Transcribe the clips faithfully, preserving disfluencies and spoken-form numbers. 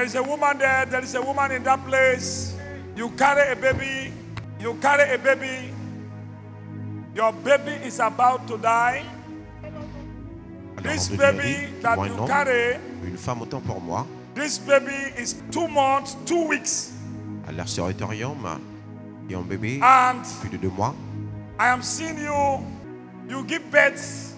There is a woman there. There is a woman in that place. You carry a baby. You carry a baby. Your baby is about to die. Alors, This de baby Dieu, that moi, you non. carry, Une femme autant pour moi. this baby is two months, two weeks. À l'arcéritorium, et un bébé, And plus de deux mois. I am seeing you. You give birth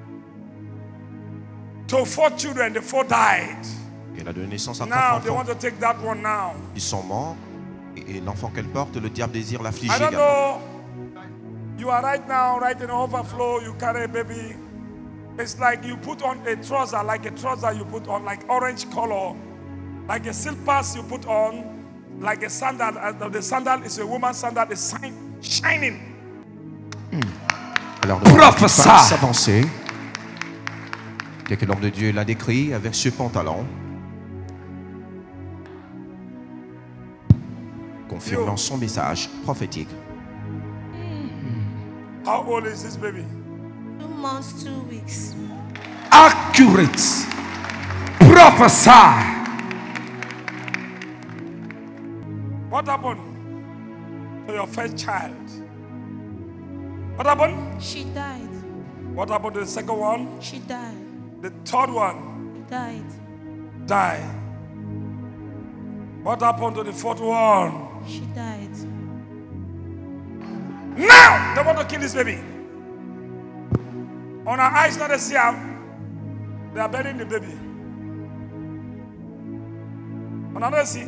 to four children. The four died. Elle a donné naissance à Now quatre they want enfants. to take that one now. Ils sont morts. Et, et l'enfant qu'elle porte, le diable désire l'affliger I don't également. know. You are right now, right in overflow. You carry a baby. It's like you put on a trouser, like a trouser you put on, like orange color, like a silk pass you put on, like a sandal. Uh, the sandal is a woman's sandal, is shining. Alors, nous allons s'avancer. Dès que l'homme de Dieu l'a décrit avec ce pantalon, confirmant son message prophétique. How old is this baby? Two months, two weeks. Accurate. Prophesy. What happened to your first child? What happened? She died. What happened to the second one? She died. The third one Died. died. What happened to the fourth one? She died. Now they want to kill this baby. On our eyes, not a see how they are burying the baby. On another see,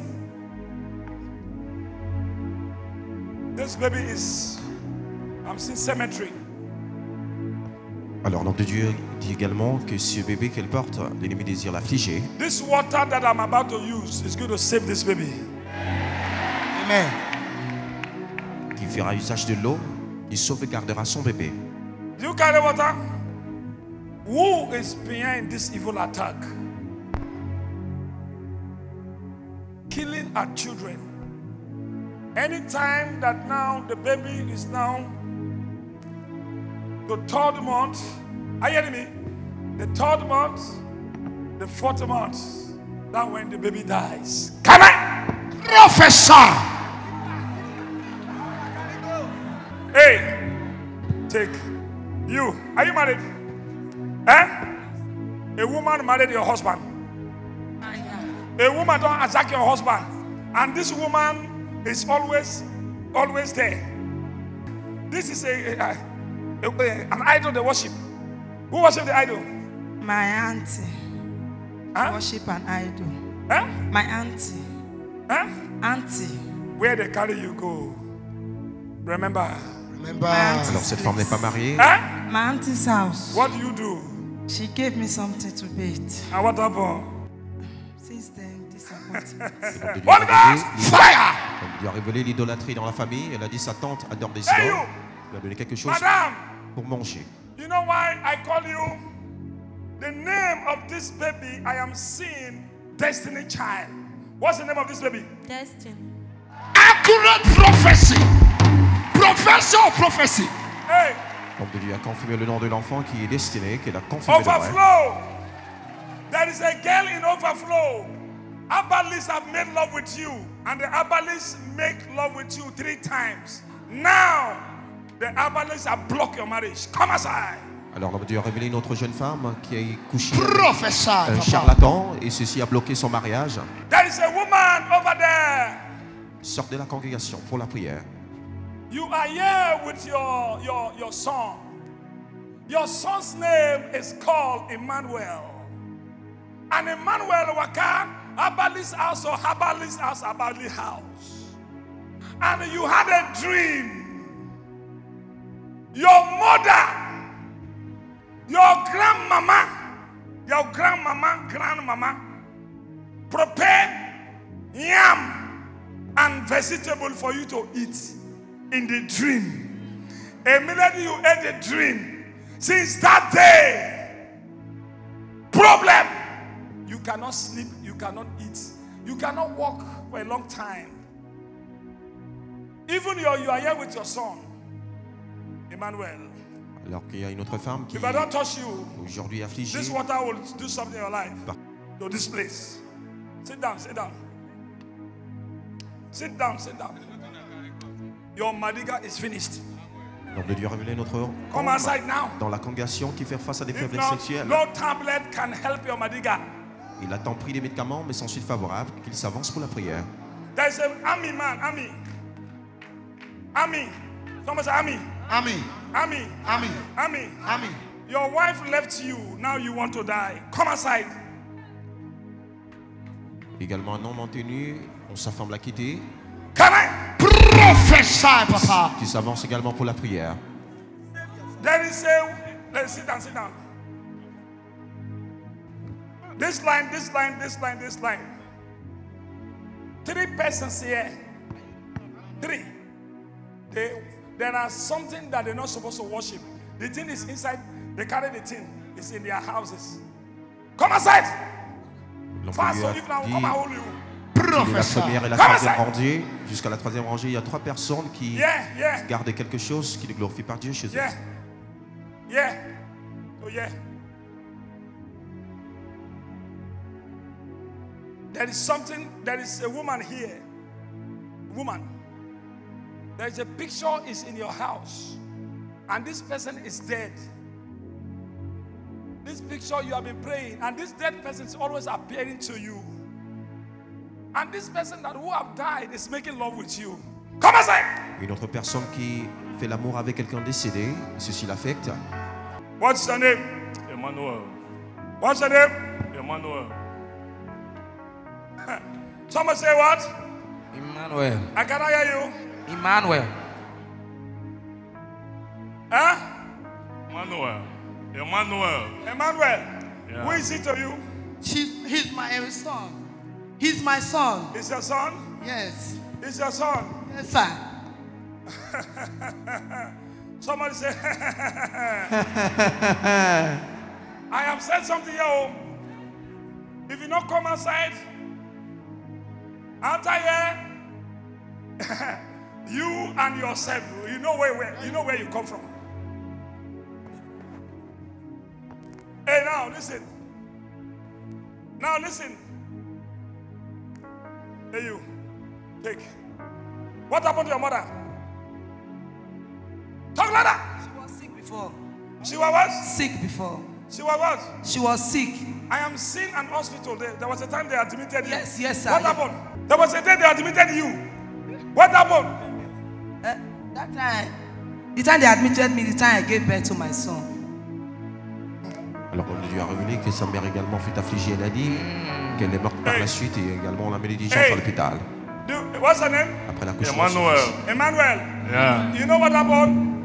this baby is, I'm seeing cemetery. Alors l'homme de Dieu dit également que ce bébé qu'elle porte, l'ennemi désire l'affliger. This water that I'm about to use is going to save this baby. Amen. Qui fera usage de l'eau, il sauvegardera son bébé. Do you carry water? Who is behind this evil attack? Killing our children. Anytime that now the baby is now the third month, are you hearing me? The third month, the fourth month, that's when the baby dies. Come on! Professor. Hey, take you. Are you married? Eh? A woman married your husband. A woman don't attack your husband. And this woman is always, always there. This is a, a, a, a an idol they worship. Who worship the idol? My auntie. Huh? Worship an idol. Huh? My auntie. Huh? Auntie. Where they carry you go. Remember. Remember. Alors cette femme n'est pas mariée. Huh? My auntie's house. What do you do? She gave me something to bathe. And what happened? Since then, disappointment. L'homme de Dieu Holy a Ghost, révélé- fire! l'homme de Dieu a révélé l'idolâtrie dans la famille. Elle a dit sa tante adore des Hey, idoles. you! Elle lui a donné quelque chose Madame, pour manger. you know why I call you? The name of this baby I am seeing, Destiny Child. What's the name of this baby? Destiny. Accurate prophecy. Professor of prophecy. Hey, L'homme de Dieu a confirmé le nom de l'enfant qui est destiné, qu'elle a confirmé le vrai. Overflow. There is a girl in Overflow. Abalis have made love with you, and the Abalis make love with you three times. Now, the Abalis have blocked your marriage. Come aside. Alors l'homme de Dieu a révélé une autre jeune femme qui a couché avec Professor. un papa. charlatan et ceci a bloqué son mariage. There is a woman over there. Sort de la congrégation pour la prière. You are here with your, your, your son. Your son's name is called Emmanuel. And Emmanuel Waka, Abali's house or Abali's house, Abali's house. And you had a dream. Your mother, your grandmama, your grandmama, grandmama, prepare yam and vegetable for you to eat in the dream. Immediately you ate the dream. Since that day, problem. You cannot sleep, you cannot eat, you cannot walk for a long time. Even your, you are here with your son, Emmanuel. Alors qu'il y a une autre femme qui If I don't touch you, aujourd'hui est affligée. this water will do something in your life. To this place. Sit down, sit down. Sit down, sit down. Your madiga is finished. L'homme de Dieu a révélé notre Come outside now. dans la congrégation qui fait face à des If faiblesses not, sexuelles. no tablet can help your madiga. Il a tant pris des médicaments, mais sans suite favorable, qu'il s'avance pour la prière. There's an army man, army. Army. Someone say army. Ami. Army. Ami. Army. Ami. Your wife left you. Now you want to die. Come outside. Également un homme en tenue, dont sa femme l'a quitté, Come on. Prophesy, Papa. qui s'avance également pour la prière. There is a. Let's sit down, sit down. This line, this line, this line, this line. Three persons here. Three. They, there are something that they're not supposed to worship. The thing is inside. They carry the thing. It's in their houses. Come outside. L'homme Fast, de so Dieu if now a dit come and hold you. qu'il est la Prophesy. première et la Come troisième outside. rangée. Jusqu'à la troisième rangée, il y a trois personnes qui Yeah, yeah, gardent quelque chose qui les glorifie par Dieu chez eux. yeah, yeah. Oh yeah. There is something. There is a woman here. Woman. There is a picture is in your house, and this person is dead. This picture you have been praying, and this dead person is always appearing to you. And this person that who have died is making love with you. Come outside. Une autre personne qui fait l'amour avec quelqu'un décédé, ceci l'affecte. What's your name? Emmanuel. What's your name? Emmanuel. Someone say what? Emmanuel. I cannot hear you. Emmanuel. Huh? Emmanuel. Emmanuel. Emmanuel. Yeah. Who is he to you? She's, he's my son. He's my son. Is your son? Yes. Is your son? Yes, sir. Somebody say, I have said something here. oh. If you not come outside, after here, you and yourself, you know where, where you know where you come from. Hey, now listen. Now listen. Hey, you. Take. What happened to your mother? Talk like that. She was sick before. She was what? Sick before. She was what? She was sick. I am seeing an hospital there. There was a time they admitted you. Yes, yes, sir. What happened? There was a day they admitted you. What happened? Uh, that time, the time they admitted me, the time I gave birth to my son. Alors l'homme de Dieu a révélé que sa mère également fut affligée. Elle a dit qu'elle est morte par la suite et également on l'a mené diligence Hey. à l'hôpital. Do- What's her name? Après l'accouchement. Emmanuel. Emmanuel. Yeah. You know what happened?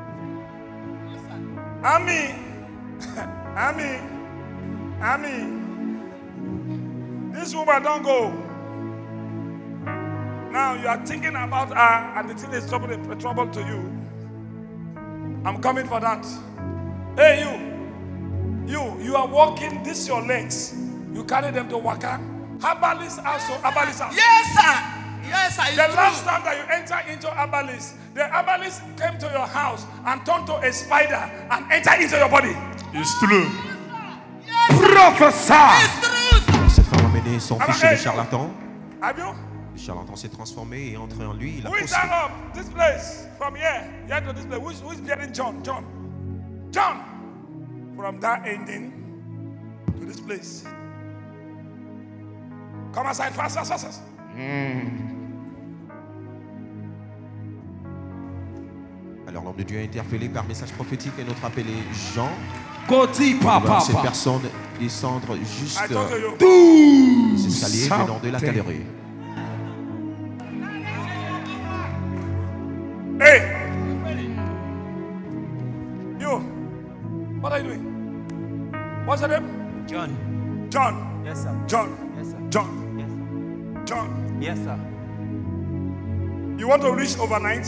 Ami. Ami. Ami. This woman don't go. Now you are thinking about her and the thing is trouble, trouble to you. I'm coming for that. Hey you. You, you are walking, this your legs. You carry them to Waka. Herbalist also, herbalist house. Yes, sir. Yes, sir. It's The true. last time that you enter into herbalist, the herbalist came to your house and turned to a spider and entered into your body. It's true. Prophesy. It's true, sir. Cette femme a mené son Ah, fils chez hey, le charlatan. Have you? Le charlatan s'est transformé et entré en lui. Il a Who is possédé. that up? This place. From here. Here to this place. Who is, who is bearing John? John. John. From that ending to this place. Come outside fast, fast, fast. fast. Alors l'homme de Dieu a été interpellé par message prophétique et notre appelé Jean. Koti Voilà, papa. cette personne descendre juste I told you. ses saliers venant de la galerie. Hey. You. What are you doing? What's your name? John. John. Yes, sir. John. Yes, sir. John. Yes, sir. John. Yes, sir. You want to reach overnight?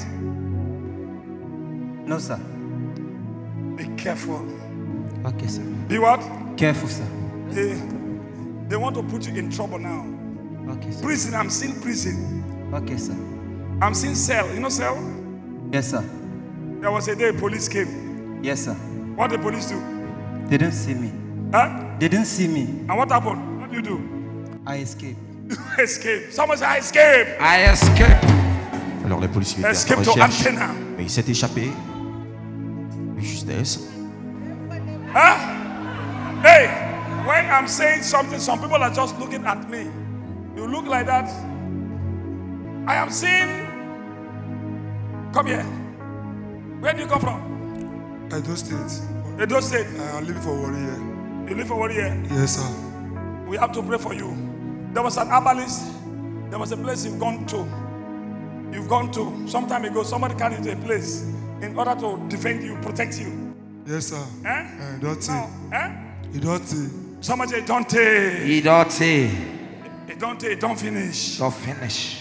No, sir. Be careful. Okay, sir. Be what? Careful, sir. They, they want to put you in trouble now. Okay, sir. Prison, I'm seeing prison. Okay, sir. I'm seeing cell. You know cell? Yes, sir. There was a day police came. Yes, sir. What the police do? They didn't see me. Huh? They didn't see me. And what happened? What do you do? I escape. Escape. Someone say, I escape. I escape. Alors les policiers étaient Escape en to recherche, Antenna. mais il s'est échappé. De justesse. Huh? Hey, when I'm saying something, some people are just looking at me. You look like that. I am seeing. Come here. Where do you come from? Edo State. Edo State. I am living for one year. You live for one year? Yes, sir. We have to pray for you. There was an herbalist. There was a place you've gone to. You've gone to. Some time ago, somebody carried you to a place in order to defend you, protect you. Yes, sir. Eh? Uh, Dotty. No. Eh? Idoti. Somebody say, don't take. Idoti. Don't take, don't finish. Don't finish.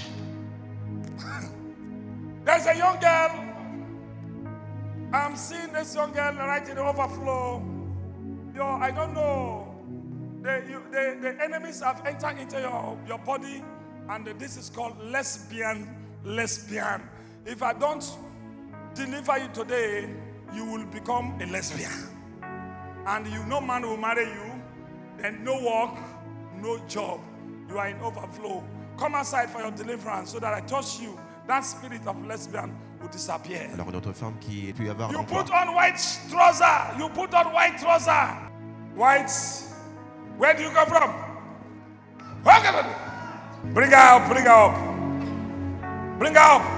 There's a young girl. I'm seeing this young girl right in the overflow. Yo, I don't know. The, you, the, the enemies have entered into your, your body, and this is called lesbian, lesbian. If I don't deliver you today, you will become a lesbian. And you, no man will marry you, then no work, no job. You are in overflow. Come outside for your deliverance so that I touch you. That spirit of lesbian will disappear. Alors notre femme qui peut avoir You l'emploi. put on white trouser. You put on white trouser. White. Where do you come from? Okay. Bring her up. Bring her up. Bring her up.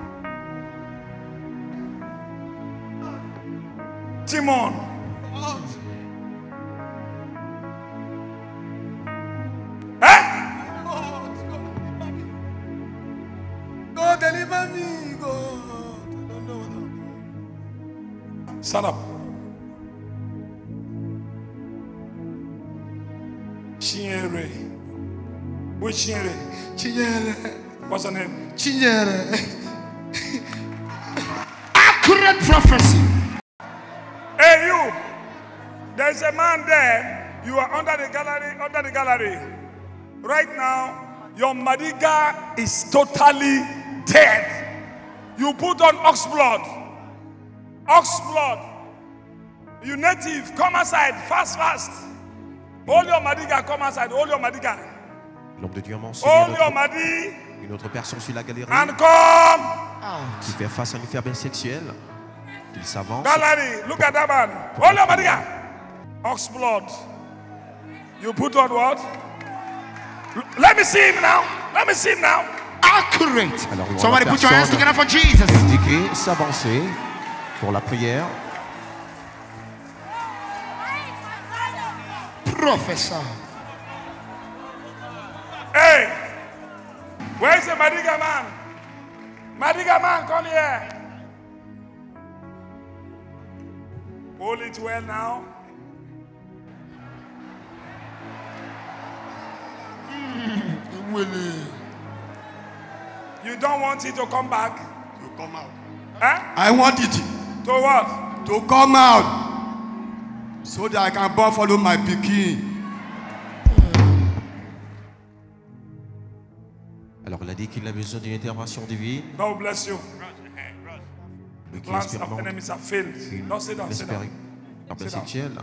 Timon. Eh? God deliver me, God. No, no, no. Stand up. Chinyere. Which Chinyere? Chinyere. What's her name? Chinyere. Accurate prophecy. Hey, you. There's a man there. You are under the gallery. Under the gallery. Right now, your Madiga is totally dead. You put on ox blood. Ox blood. You native, come outside, fast, fast. Hold your Madiga, come outside, hold your Madiga. L'homme de Dieu m'a enseigné Hold une your autre, Madi une autre personne sur la galerie and come. qui fait face à une faiblesse sexuelle. Il s'avance. Gallery, look at that man. Hold your Madiga. Ox blood. You put on what? Let me see him now. Let me see him now. Accurate. Alors, on Somebody voit put your hands personne together for Jesus. indiquer, s'avancer pour la prière. Professor. Hey, where's the Madiga man? Madiga man, come here. Hold it well now. Willie. You don't want it to come back? To come out. Huh? I want it To what? to come out so that I can born follow my pikin. Alors il a dit qu'il a besoin d'une intervention divine. God bless you. Mais qui Plans of expérimente enemies have failed. une Don't sit down, sit down. faiblesse Sit down. sexuelle.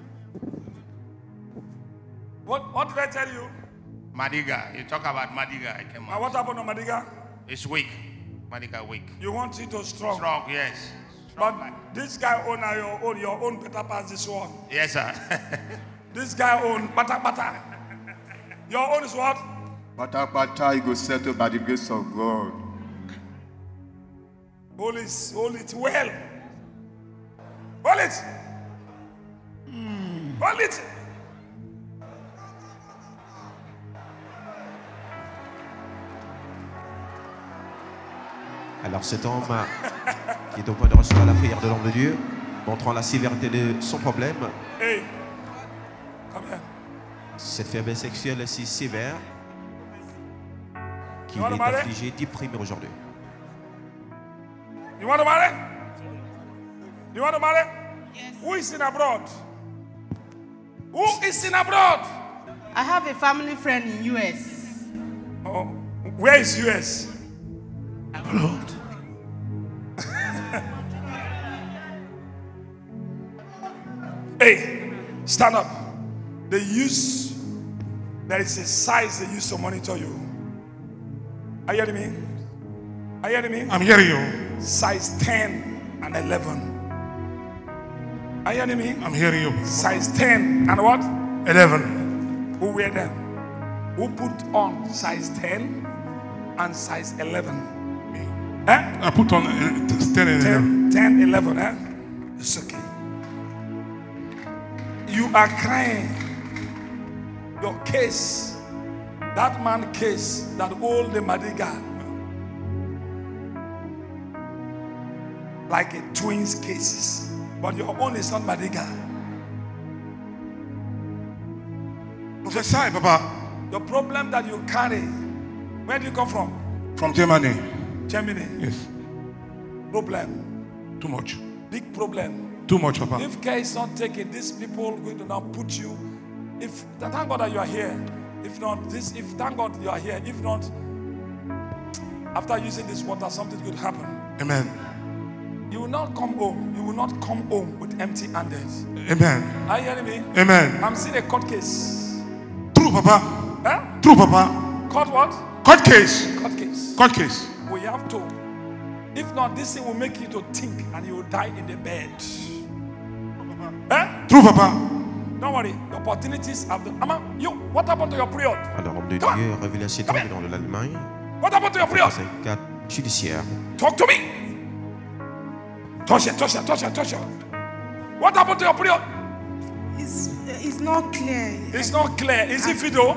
What, what did I tell you? Madiga. You talk about Madiga. I came Now out. what happened to Madiga? It's weak. Madiga weak. You want it to strong. Strong, yes. But this guy own uh, your own, your own better pass this one. Yes, sir. This guy own bata bata. Your own is what? Bata bata, you go settle by the grace of God. Hold it, hold it well. Hold it. Hold it. Alors cet homme qui est au point de recevoir la prière de l'homme de Dieu, montrant la sévérité de son problème, Hey, come here. cette faiblesse sexuelle est si sévère qu'il You wanna est marry? affligé, déprimé aujourd'hui. You want to marry? You want to marry? Yes. Who is in abroad? Who is in abroad? I have a family friend in U S. Oh, where is U S? Abroad. Hey, stand up. They use There is a size they use to monitor you. Are you hearing me? Are you hearing me? I'm hearing you. Size ten and eleven. Are you hearing me? I'm hearing you. Size ten and what? eleven. Who wear them? Who put on size ten and size eleven? Eh? I put on uh, ten and eleven. ten, ten, eleven, eh? It's okay. You are crying. Your case, that man case, that old Madiga, like a twins cases, but your own is not Madiga. Prophesy, Papa. The problem that you carry, where do you come from? From Germany. Germany. Yes. Problem. Too much. Big problem. Too much, Papa. If care is not taken, these people going to now put you. If thank God that you are here. If not, this. If thank God you are here. If not, after using this water, something could happen. Amen. You will not come home. You will not come home with empty-handed. Amen. Are you hearing me? Amen. I'm seeing a court case. True, Papa. Huh? True, Papa. Court what? Court case. Court case. Court case. We have to. If not, this thing will make you to think, and you will die in the bed. Eh? True, Papa. Don't worry, the opportunities have the. Ama, you, what happened to your period? Alors, homme de Come Dieu, révélé à cet homme dans l'Allemagne. What happened to your period? C'est un cas judiciaire. Talk to me. Touch it, touch it, touch it, touch it. What happened to your period? It's, it's not clear. It's not clear. Is it Fido?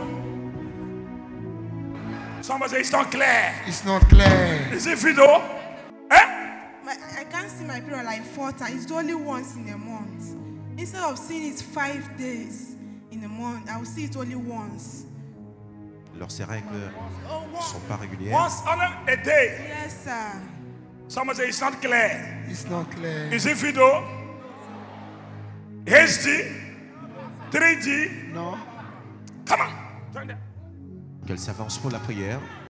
Somebody say it's not clear. It's not clear. Is it Fido? Eh? My, I can't see my period like four times. It's only once in a month. Instead of seeing it five days in a month, I will see it only once. Alors, ces règles Oh, ne once. sont pas régulières. Once on a day. Yes, sir. Somebody say it's not clear. It's not clear. Is it Fido? H D? three G? No. Come on. Join them. Qu'elle s'avance pour la prière.